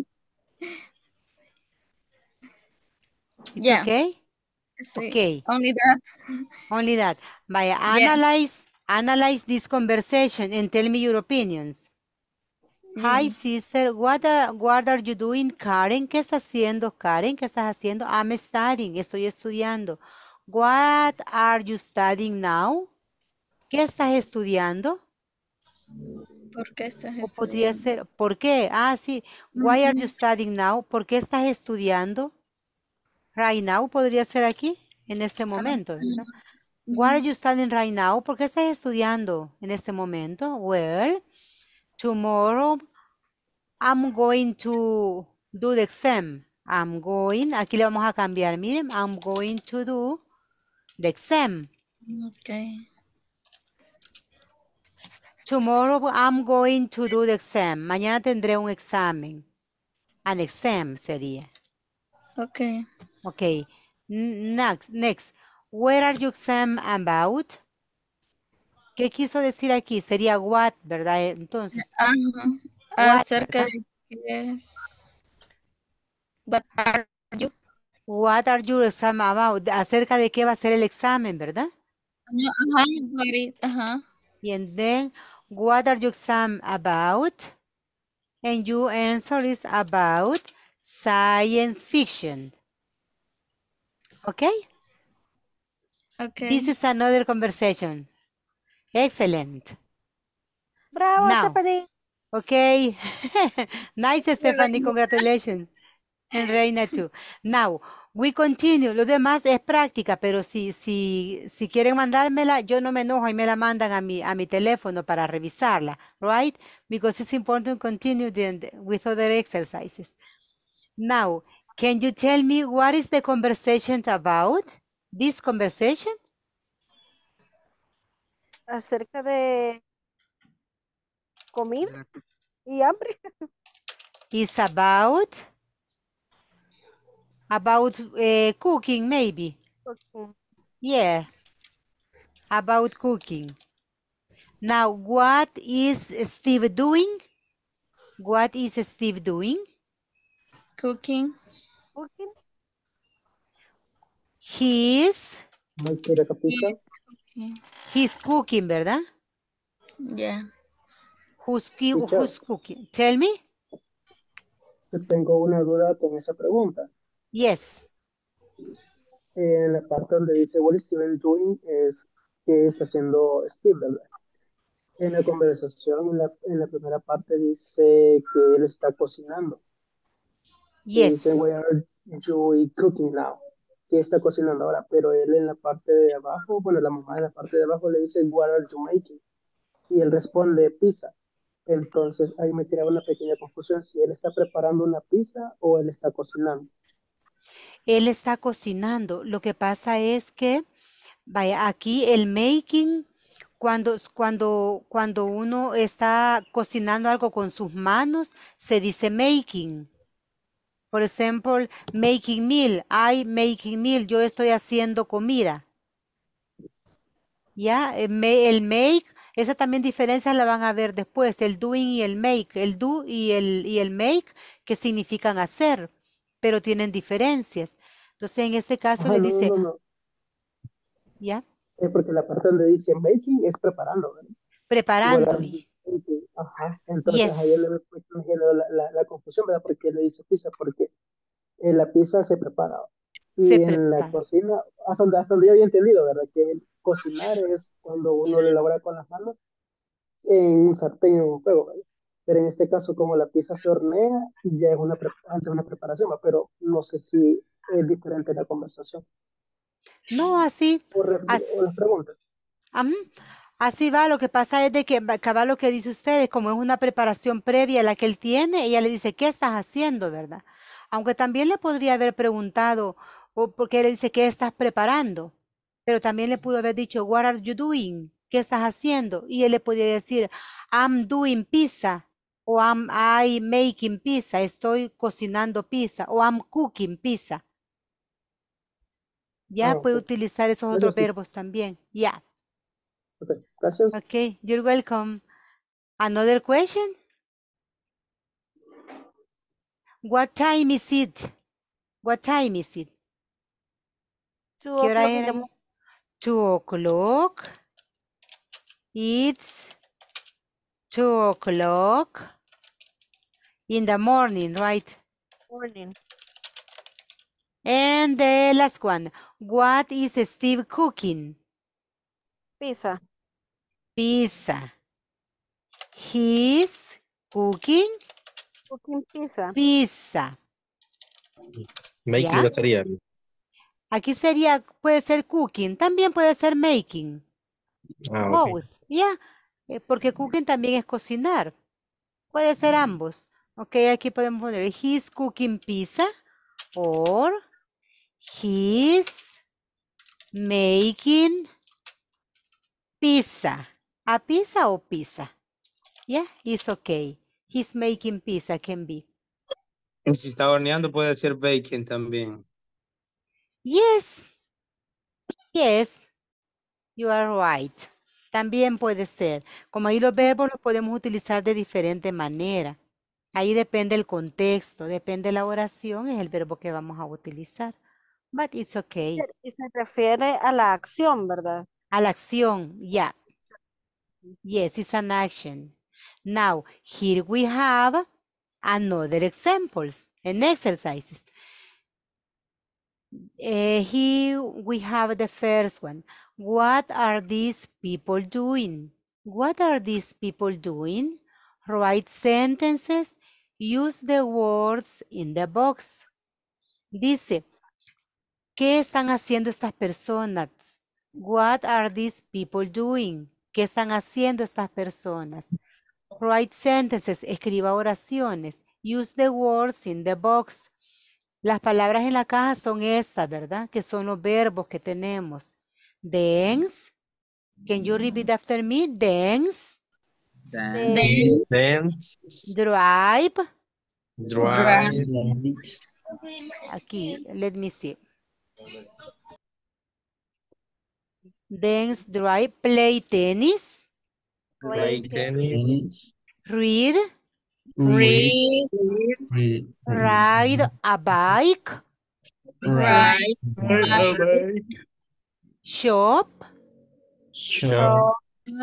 It's Yeah. okay? Sí, Okay. only that. Only that. Vaya, Yeah. analyze, analyze this conversation and tell me your opinions. Hi, Yeah. sister. What, uh, what are you doing, Karen? ¿Qué estás haciendo, Karen? ¿Qué estás haciendo? I'm studying. Estoy estudiando. What are you studying now? ¿Qué estás estudiando? ¿Por qué estás O podría estudiando? ser, ¿por qué? Ah, sí. Why are you Ujú. studying now? ¿Por qué estás estudiando? Right now podría ser aquí, en este momento, ¿verdad? What are you studying right now? ¿Por qué estás estudiando en este momento? Well, tomorrow I'm going to do the exam. I'm going, aquí le vamos a cambiar, miren, I'm going to do the exam. Okay. Tomorrow I'm going to do the exam. Mañana tendré un examen. An exam sería. Okay. Okay. N- Next, next. Where are you exam about? ¿Qué quiso decir aquí? Sería what, ¿verdad? Entonces, Ajá. what, Acerca ¿verdad? de qué es. What are you? What are your exam about? Acerca de qué va a ser el examen, ¿verdad? Ajá. What is, ajá. Y and then, what are your exam about? And your answer is about science fiction. Okay? Okay. This is another conversation. Excellent. Bravo, Now, Stephanie. okay. Nice, Stephanie. Congratulations. And Reina too. Now, we continue. Lo demás es práctica, pero si, si, si quieren mandármela, yo no me enojo y me la mandan a mi, a mi teléfono para revisarla, right? Because it's important to continue the, with other exercises. Now, can you tell me what is the conversation about? This conversation? Acerca de comida y hambre. Is about about uh, cooking, maybe. Okay. Yeah, about cooking. Now, what is Steve doing? What is Steve doing? Cooking. Cooking. He is, Mike quiere capita. Okay. he's cooking, ¿verdad? Yeah. Who's, ki- Teacher, who's cooking? Tell me. yo tengo una duda con esa pregunta. Yes. En la parte donde dice what is Steven doing es qué está haciendo Steve, ¿verdad? En la conversación, en la, en la primera parte dice que él está cocinando. Y Yes. dice, where are you cooking now? ¿Qué está cocinando ahora? Pero él en la parte de abajo, bueno, la mamá en la parte de abajo le dice, what are you making? Y él responde, pizza. Entonces ahí me crea una pequeña confusión si él está preparando una pizza o él está cocinando. Él está cocinando. Lo que pasa es que, vaya, aquí el making, cuando, cuando, cuando uno está cocinando algo con sus manos, se dice making. Por ejemplo, making meal, I making meal, yo estoy haciendo comida. Ya, el ma- el make Esa también diferencias la van a ver después, el doing y el make, el do y el, y el make, que significan hacer, pero tienen diferencias. Entonces, en este caso Ajá, le no, dice, no, no. ¿ya? Eh, porque la parte donde dice making es preparando, ¿verdad? Preparando. Guardar, making, ajá. Entonces ahí Yes. le me genera la, la, la confusión, ¿verdad? Porque le dice pizza, porque eh, la pizza se prepara. Se Y en la prepara. cocina, hasta donde, hasta donde yo había entendido, ¿verdad? Que cocinar es cuando uno le elabora con las manos en un sartén, en un fuego, ¿verdad? Pero en este caso, como la pizza se hornea, ya es una, pre- antes una preparación, ¿va? Pero no sé si es diferente la conversación. No, así, O, ref- o las as- preguntas. am, así va. Lo que pasa es de que va- cabal lo que dice usted, como es una preparación previa a la que él tiene, ella le dice, ¿qué estás haciendo, verdad? Aunque también le podría haber preguntado, o porque le dice, ¿qué estás preparando? Pero también le pudo haber dicho, what are you doing? ¿Qué estás haciendo? Y él le podría decir, I'm doing pizza, o I'm I making pizza, estoy cocinando pizza, o I'm cooking pizza. Ah, Ya puede ok. utilizar esos Eso otros sí. verbos también. Ya. Ok. Gracias. Okay, you're welcome. Another question? What time is it? What time is it? Two ¿Qué hora o'clock in era? the ahí? morning. Two o'clock. It's two o'clock in the morning, right? morning. And the last one. What is Steve cooking? Pizza. Pizza. He's cooking Cooking pizza. pizza. Making ¿Ya? no sería. Aquí sería, puede ser cooking, también puede ser making. Ah, ok. Both, ya. Eh, porque cooking también es cocinar. Puede ser ambos. Ok, aquí podemos poner he's cooking pizza or he's making pizza. ¿A pizza o pizza? Yeah, it's okay. He's making pizza can be. Y si está horneando puede ser baking también. Yes, yes, you are right. También puede ser. Como ahí los verbos los podemos utilizar de diferente manera. Ahí depende el contexto, depende la oración, es el verbo que vamos a utilizar. But it's okay. Y se refiere a la acción, ¿verdad? A la acción, yeah. Yes, it's an action. Now, here we have another examples and exercises. Uh, here we have the first one. What are these people doing? What are these people doing? Write sentences. Use the words in the box. Dice, ¿qué están haciendo estas personas? What are these people doing? ¿Qué están haciendo estas personas? Write sentences, escriba oraciones. Use the words in the box. Las palabras en la caja son estas, ¿verdad? Que son los verbos que tenemos. Dance. Can you repeat after me? Dance. De- Dance. Drive. Drive. Aquí, let me see. Dance, drive, play tennis. Play tennis. Read. Read, Read. Ride a bike. write, Ride a bike. Shop. Shop.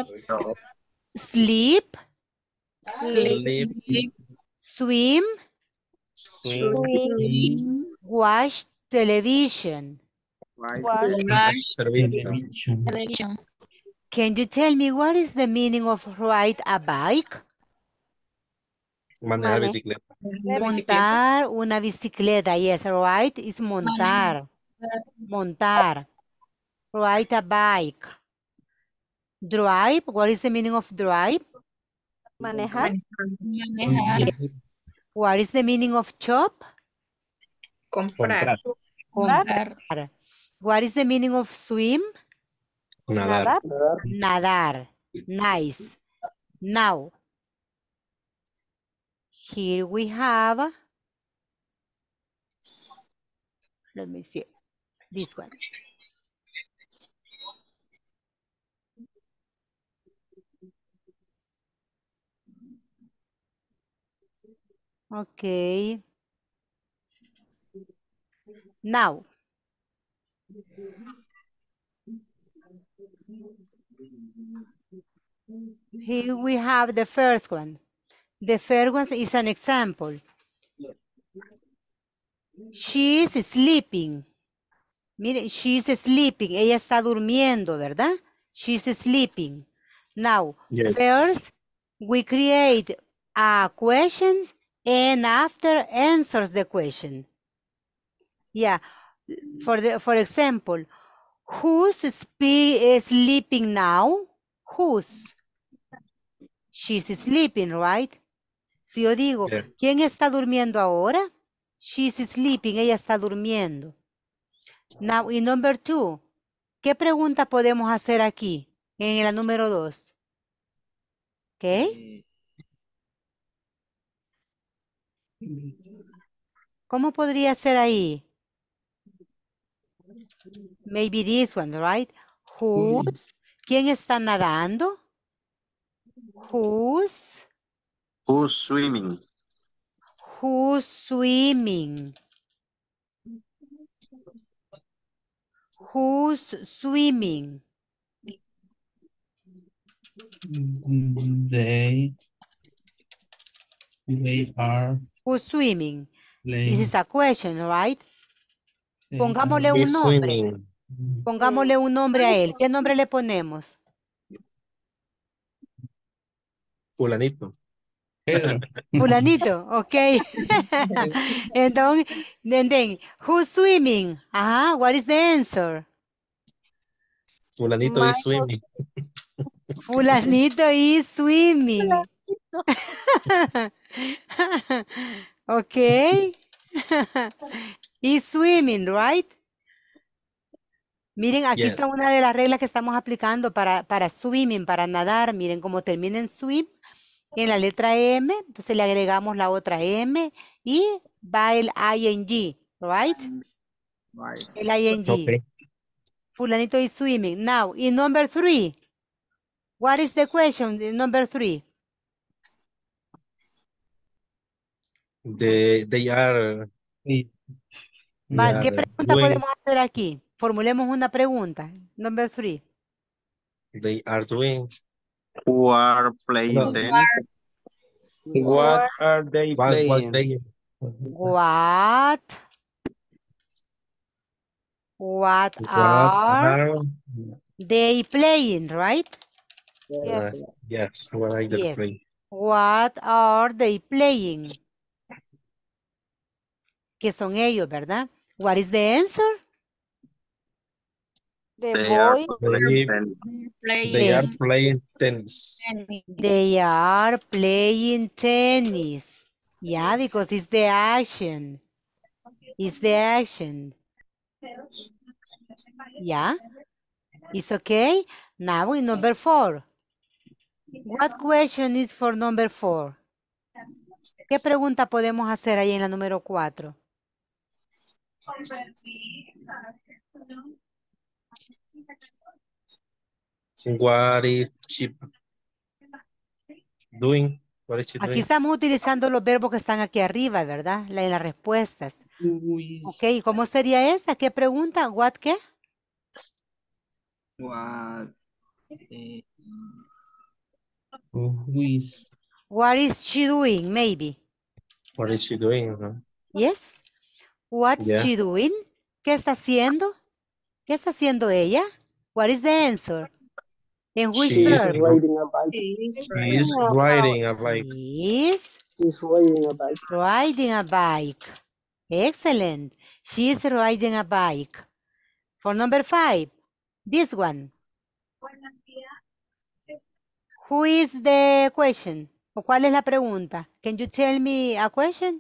Sleep. Sleep. sleep, Swim. Swim. swim, Watch television. Watch watch Servicio. Television. television. Can you tell me what is the meaning of ride a bike? Manejar Mane- bicicleta. Montar una bicicleta. Yes, ride is montar. Montar. Ride a bike. Drive. What is the meaning of drive? Manejar. Manejar, What is the meaning of shop? Comprar. comprar, What is the meaning of swim? Nadar. Nadar. Nadar. Nice. Now, here we have, let me see, this one. Okay. Now, here we have the first one. The first one is an example. She is sleeping. Mire, she is sleeping. Ella está durmiendo, ¿verdad? She's sleeping. Now, Yes. first, we create a question and after answers the question. Yeah. For the, for example, who's spe sleeping now? Who's? She's sleeping, right? Si yo digo, Yeah. ¿quién está durmiendo ahora? She's sleeping, ella está durmiendo. Now, in number two, ¿qué pregunta podemos hacer aquí? En la número dos. ¿Ok? Eh, ¿Cómo podría ser ahí? Maybe this one, right? Who's? ¿Quién está nadando? Who's? Who's swimming? Who's swimming? Who's swimming? They, they are Who's swimming? This playing. is a question, right? They Pongámosle are- un She's nombre. swimming. Pongámosle un nombre a él. ¿Qué nombre le ponemos? Fulanito. Pedro. Fulanito, ok. Entonces, then, then, who's swimming? Ajá, what is the answer? Fulanito is swimming. Fulanito is swimming. Ok. Is swimming, right? Miren, aquí Yes. está una de las reglas que estamos aplicando para, para swimming, para nadar. Miren cómo termina en swim, en la letra M, entonces le agregamos la otra M y va el ing, right? right. El ing. Okay. Fulanito is swimming. Now, in number three, what is the question in number three? They, they are, Sí. they Va, ¿qué are pregunta doing, podemos hacer aquí? Formulemos una pregunta. Number three. they are doing. Who are playing No. tennis? What are they What, what playing? they, What? What what are are, they playing, right? uh, yes, what are they Yes. playing? What are they playing? ¿Qué son ellos, verdad? What is the answer? The They are boy, playing They, tennis. they are They- playing tennis. They are playing tennis. Yeah, because it's the action. It's the action. Yeah, it's okay. Now in number four. What question is for number four? ¿Qué pregunta podemos hacer ahí en la número cuatro? What is she doing? What is she Aquí doing? estamos utilizando los verbos que están aquí arriba, ¿verdad? La- En las respuestas. Uy, Ok, ¿y cómo sería esta? ¿Qué pregunta? ¿What qué? What, eh, uy. What is she doing? Maybe. What is she doing? Huh? Yes. What's Yeah. she doing? ¿Qué está haciendo? ¿Qué está haciendo ella? What is the answer? En which She is verb? Riding a bike. She is riding a bike. Is She's riding a bike. riding a bike. Excellent. She is riding a bike. For number five, this one. Who is the question? ¿O cuál es la pregunta? Can you tell me a question?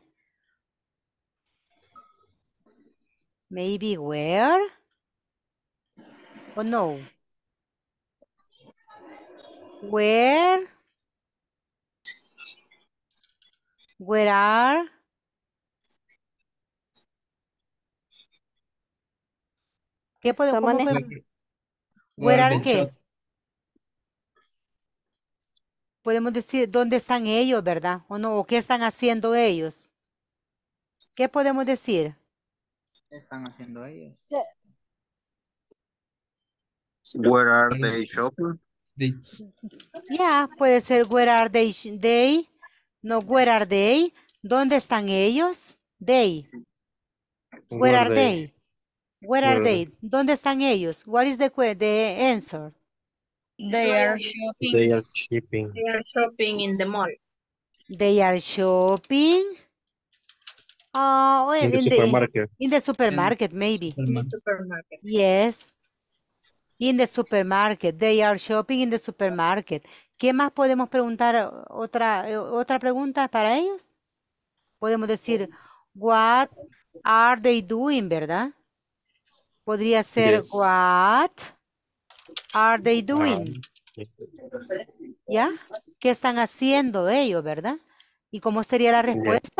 Maybe where? Or no? Where? Where are? ¿Qué puedo, está cómo manejando. podemos- Where Where are the qué? shop- podemos decir dónde están ellos, ¿verdad? O no, o qué están haciendo ellos. ¿Qué podemos decir? ¿Qué están haciendo ellos? Where are they shopping? Ya, puede ser where are they, they, no where are they, ¿dónde están ellos? They. Where are they? Where are they? ¿Dónde están ellos? What is the, que- the answer? They are shopping. They are shipping. They are shopping in the mall. They are shopping. Oh, In the in the, supermarket. in the supermarket, maybe. In the supermarket. Yes. In the supermarket. They are shopping in the supermarket. ¿Qué más podemos preguntar? Otra, eh, otra pregunta para ellos. Podemos decir, what are they doing, ¿verdad? Podría ser, Yes. what are they doing? ¿Ya? ¿Qué están haciendo ellos, verdad? ¿Y cómo sería la respuesta?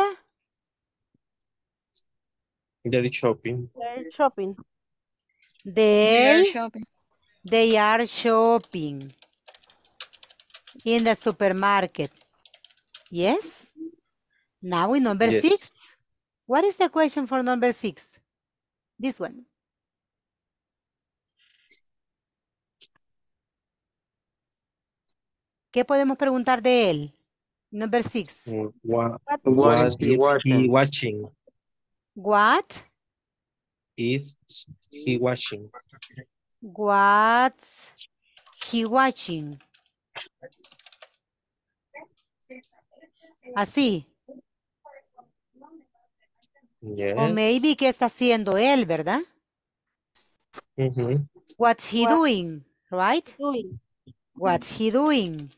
They're shopping. They're shopping. They are They, shopping. they are shopping in the supermarket. Yes? Now in number Yes. six. What is the question for number six? This one. ¿Qué podemos preguntar de él? Number six. What, What what is he is watching? he watching? What? Is he watching? What's he watching? Así. Yes. O maybe, ¿qué está haciendo él, verdad? Mhm. What's he What doing, right? doing? What's he doing?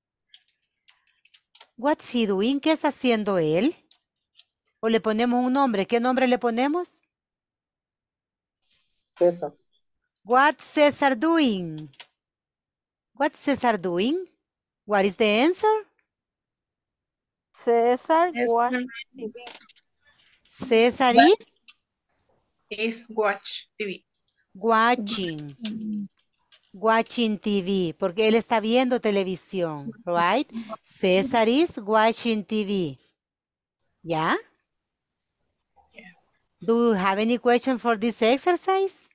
What's he doing? ¿Qué está haciendo él? O le ponemos un nombre. ¿Qué nombre le ponemos? César. What's Cesar doing? What's Cesar doing? What is the answer? César César watch T V. Cesar is is watch T V. watching. Watching T V, porque él está viendo televisión, right? Cesar is watching T V. ¿Ya? Do you have any question for this exercise?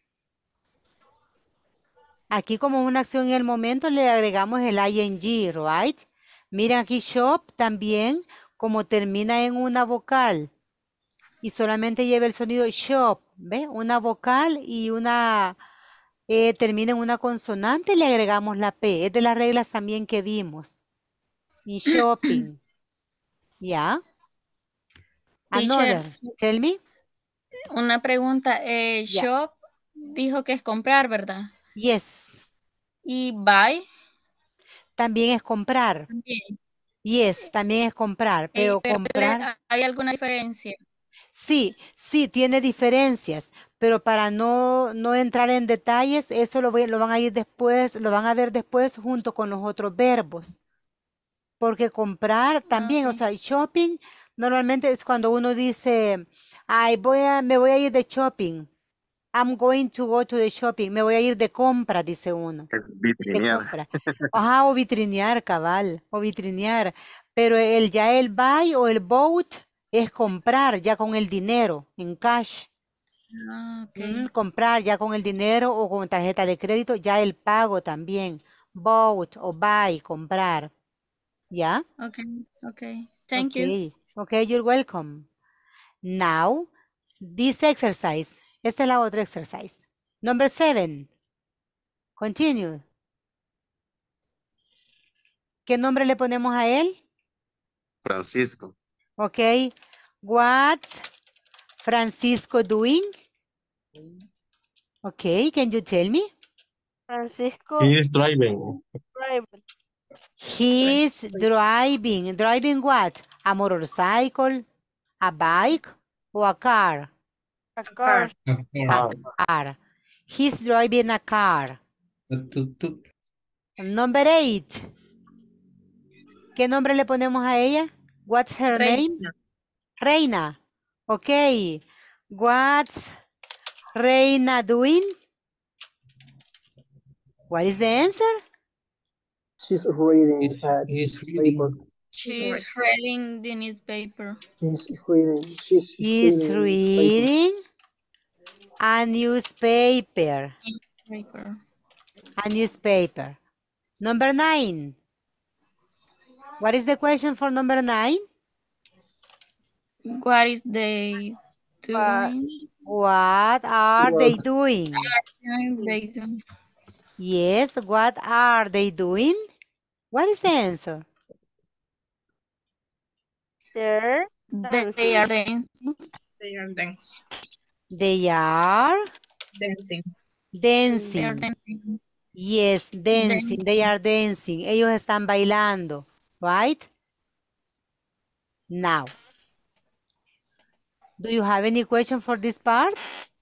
Aquí como una acción en el momento le agregamos el ing, right? Miren aquí shop también como termina en una vocal y solamente lleva el sonido shop, ¿ve? Una vocal y una eh, termina en una consonante, le agregamos la P. Es de las reglas también que vimos. In shopping. ¿Ya? Another. Teacher, Tell me. una pregunta. Eh, Ya. Shop dijo que es comprar, ¿verdad? Yes. Y buy También es comprar. también. Yes, también es comprar, Eh, pero pero comprar. le- ¿hay alguna diferencia? Sí, sí, tiene diferencias, pero para no, no entrar en detalles, eso lo, voy- lo van a ir después, lo van a ver después junto con los otros verbos. Porque comprar también, o Ok. sea, shopping, normalmente es cuando uno dice, ay, voy a, me voy a ir de shopping. I'm going to go to the shopping. Me voy a ir de compra, dice uno. Es De vitrinear. compra. Ajá, o vitrinear, cabal, o vitrinear. Pero el ya el buy o el bought es comprar ya con el dinero, en cash. Ah, ok. Mm, comprar ya con el dinero o con tarjeta de crédito, ya el pago también. Bought o buy, comprar. ¿Ya? Ok, ok. Thank you. Okay, okay, you're welcome. Now, this exercise. Esta es la otra exercise. Number seven. Continue. ¿Qué nombre le ponemos a él? Francisco. Okay. What's Francisco doing? Okay, can you tell me? Francisco He is driving. driving. He's driving. Driving what? A motorcycle, a bike, or a car? A car. A car. He's driving a car. Number eight. ¿Qué nombre le ponemos a ella? What's her name? Reina. Reina. Okay. What's Reina doing? What is the answer? She's reading a He's newspaper. reading. She's reading the newspaper. She's reading. She's She's reading a newspaper. reading a newspaper. Newspaper. A newspaper. Number nine. What is the question for number nine? What is they doing? What are they What? doing? What they doing? Yes, what are they doing? What is the answer? They're They, they are dancing. They are dancing. They are Dancing. They are dancing. dancing. Yes, dancing. They are dancing. Ellos están bailando, right? Now, do you have any question for this part?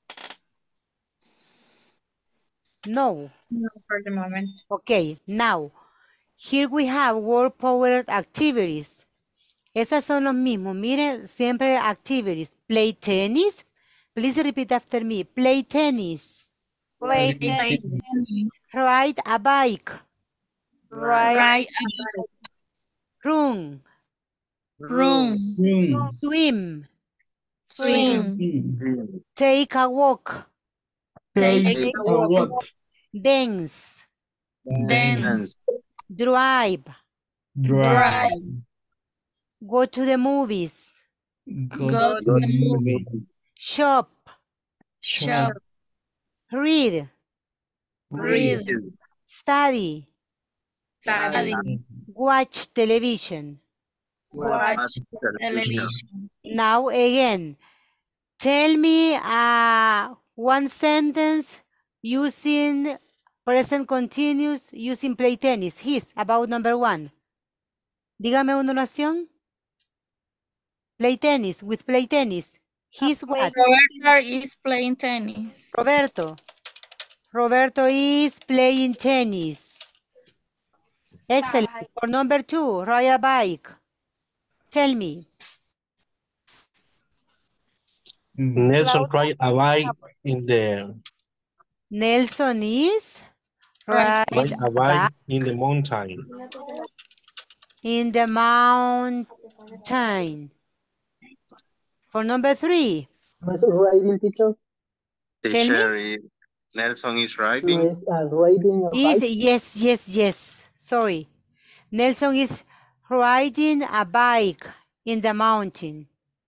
No. No, for the moment. Okay, now, here we have word power activities. Esas son los mismos. Miren, siempre activities. Play tennis. Please repeat after me. Play tennis. play Play tennis, tennis. Ride a bike. ride, Ride a bike. Run. Room. Room. Swim. Swim. Mm. Take a walk. Take Take a walk. Dance. Dance. Drive. Drive. Go to the movies. Go, Go to to the the movie. Shop. Shop. Read. Read. Study. Study. Watch television. Watch television. Now again, tell me uh, one sentence using present continuous using play tennis. His, about number one. Dígame una oración. Play tennis, with play tennis. His what? Roberto is playing tennis. Roberto. Roberto is playing tennis. Excellent. For number two, ride a bike. Tell me. Nelson ride a bike in the Nelson is Right. ride ride a a bike bike in the mountain. in the mountain. For number three, Who's riding, teacher? tell me. Teacher, is- Nelson is No, riding. is uh, riding a Is bike. yes, yes, yes. Sorry. Nelson is riding a bike in the mountain.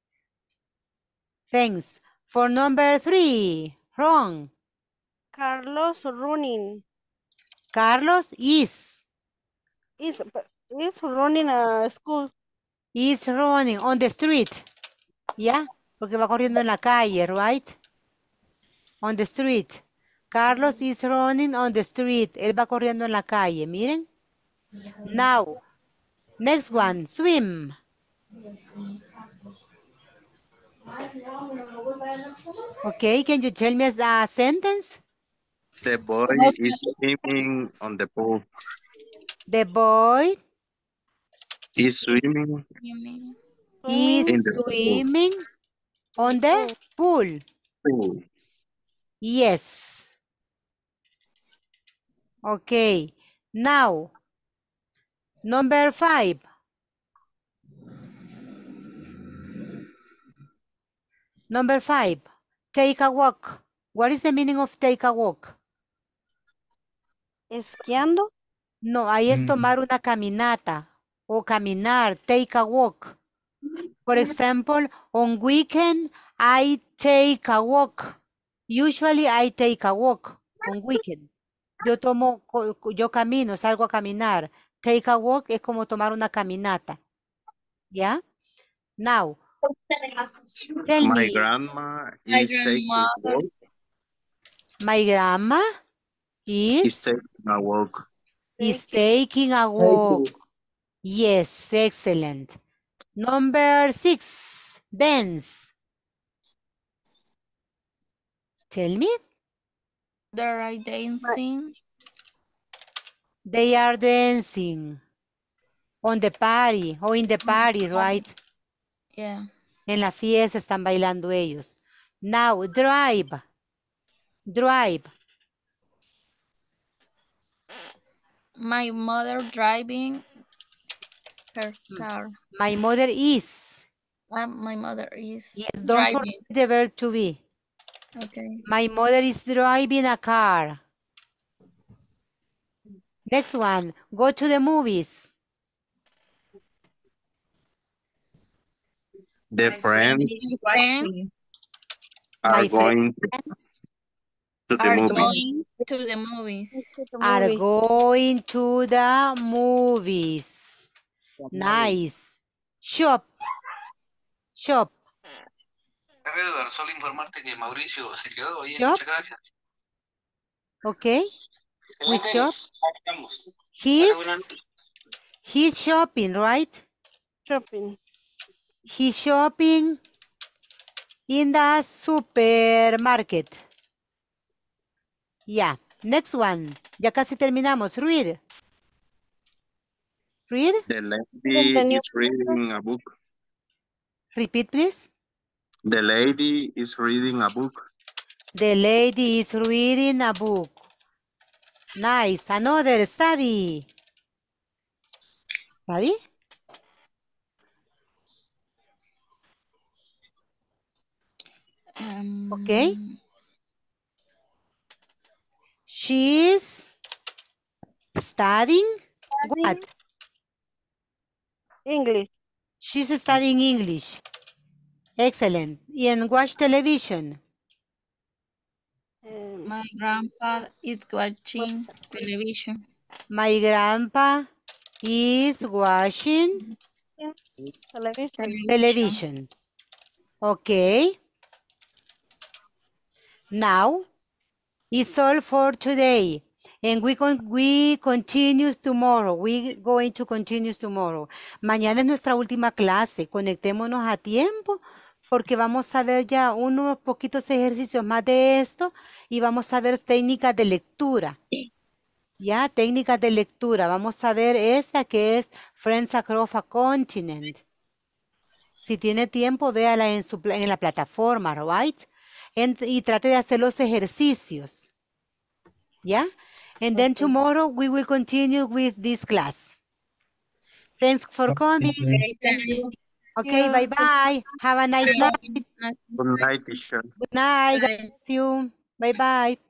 Thanks. For number three, wrong. Carlos running, Carlos is is, is running a school, is running on the street. Yeah, porque va corriendo en la calle, right? On the street. Carlos is running on the street. Él va corriendo en la calle, miren. Now, next one, swim. Okay, can you tell me a sentence? The boy is swimming on the pool. The boy Is swimming Swimming. is in the pool. swimming on the pool. Pool. Yes. Okay. Now, number five. Number five. Take a walk. What is the meaning of take a walk? esquiando, No, ahí es tomar una caminata o caminar, take a walk. For example, on weekend, I take a walk. Usually I take a walk on weekend. Yo tomo, co- co- yo camino, salgo a caminar. Take a walk es como tomar una caminata. ¿Ya? Now, tell My me, grandma My is taking a grandmother. walk. my grandma Is is, taking a walk. is taking a walk. Taking. Yes, excellent. Number six, dance. Tell me. They are dancing. They are dancing on the party or in the party, right? Yeah. En la fiesta están bailando ellos. Now, drive. Drive. My mother driving her car. My mother is. Uh, my mother is Yes, don't driving. forget the verb to be. Okay. My mother is driving a car. Next one, go to the movies. The friends My friends are My going friends to the are movies. going to the movies. are going to the movies. Nice. Shop. Shop. Alrededor, solo informarte que Mauricio se quedó bien, Shop. muchas gracias. Okay. With Excelente. shop. Estamos. He's, Buenas noches. he's shopping, right? Shopping. He's shopping in the supermarket. Yeah. Next one. Ya casi terminamos. Read. Read. The lady is reading a book. Repeat, please. The lady is reading a book. The lady is reading a book. Nice. Another study. Study? Um, Okay. She's studying what? English. She's studying English. Excellent. And watch television. My grandpa is watching television. My grandpa is watching Television. television. Okay. Now, it's all for today. And we, con we continue tomorrow. We going to continue tomorrow. Mañana es nuestra última clase. Conectémonos a tiempo porque vamos a ver ya unos poquitos ejercicios más de esto y vamos a ver técnicas de lectura. Ya, técnicas de lectura. Vamos a ver esta que es Friends Across a Continent. Si tiene tiempo, véala en, su, en la plataforma, right? And, y trate de hacer los ejercicios. ¿Ya? And then tomorrow we will continue with this class. Thanks for coming. Okay, bye-bye. Have a nice night. Good night, teacher. Good night. God bless you. Bye-bye.